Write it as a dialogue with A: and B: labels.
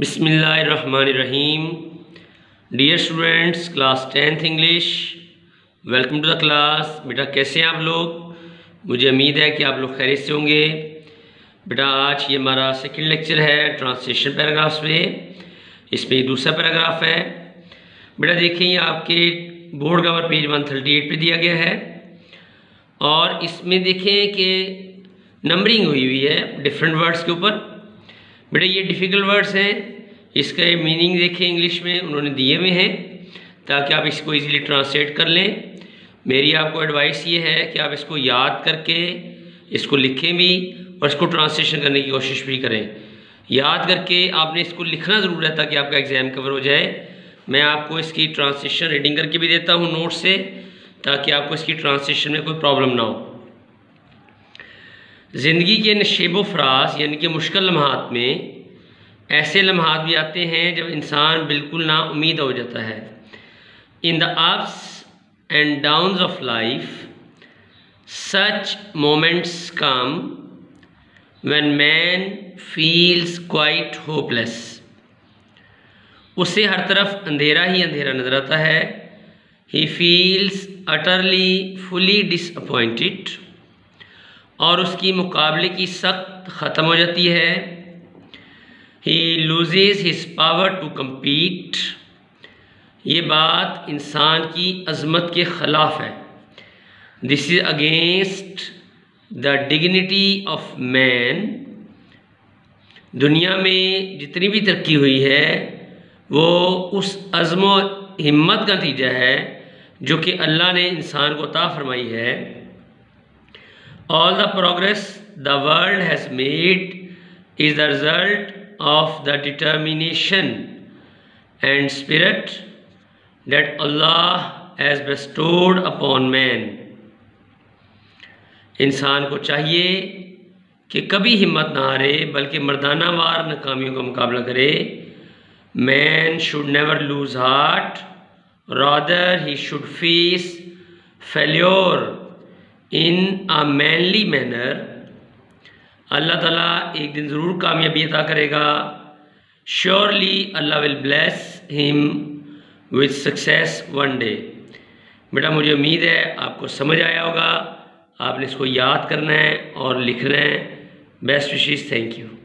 A: बिस्मिल्लाहिर्रहमानिर्रहीम। Dear students, class 10th English, welcome to the class. बेटा कैसे हैं आप लोग? मुझे उम्मीद है कि आप लोग खैरियत से होंगे। बेटा आज ये हमारा सेकंड लेक्चर है ट्रांसलेशन पैराग्राफ्स पे। इसमें दूसरा पैराग्राफ है। बेटा देखिए ये आपके बोर्ड कवर पेज 138 पे दिया गया है और इसमें देखें कि नंबरिंग हुई है डिफरेंट वर्ड्स के ऊपर। बेटा ये डिफ़िकल्ट वर्ड्स हैं, इसका मीनिंग देखें इंग्लिश में उन्होंने दिए हुए हैं ताकि आप इसको इजीली ट्रांसलेट कर लें। मेरी आपको एडवाइस ये है कि आप इसको याद करके इसको लिखें भी और इसको ट्रांसलेशन करने की कोशिश भी करें। याद करके आपने इसको लिखना ज़रूर है ताकि आपका एग्ज़ाम कवर हो जाए। मैं आपको इसकी ट्रांसलेशन रीडिंग करके भी देता हूँ नोट से, ताकि आपको इसकी ट्रांसलेशन में कोई प्रॉब्लम ना हो। ज़िंदगी के नशेबो फराज यानी कि मुश्किल लम्हात में ऐसे लम्हात भी आते हैं जब इंसान बिल्कुल ना उम्मीद हो जाता है। In the ups and downs of life such moments come when man feels quite hopeless. उसे हर तरफ अंधेरा ही अंधेरा नजर आता है। He feels utterly fully disappointed, और उसकी मुकाबले की सख्त ख़त्म हो जाती है। He loses his power to compete. ये बात इंसान की अज़मत के ख़िलाफ़ है। This is against the dignity of man. दुनिया में जितनी भी तरक्की हुई है वो उस अज़्म व हिम्मत का नतीजा है जो कि अल्लाह ने इंसान को अता फरमाई है। All the progress the world has made is the result of the determination and spirit that Allah has bestowed upon man. इंसान को चाहिए कि कभी हिम्मत ना हारे बल्कि मर्दाना वार नाकामियों का मुकाबला करे। Man should never lose heart, rather he should face failure in a manly manner. अल्लाह ताला एक दिन ज़रूर कामयाबी अता करेगा। Surely Allah will bless him with success one day. बेटा मुझे उम्मीद है आपको समझ आया होगा। आपने इसको याद करना है और लिखना है। Best wishes, thank you.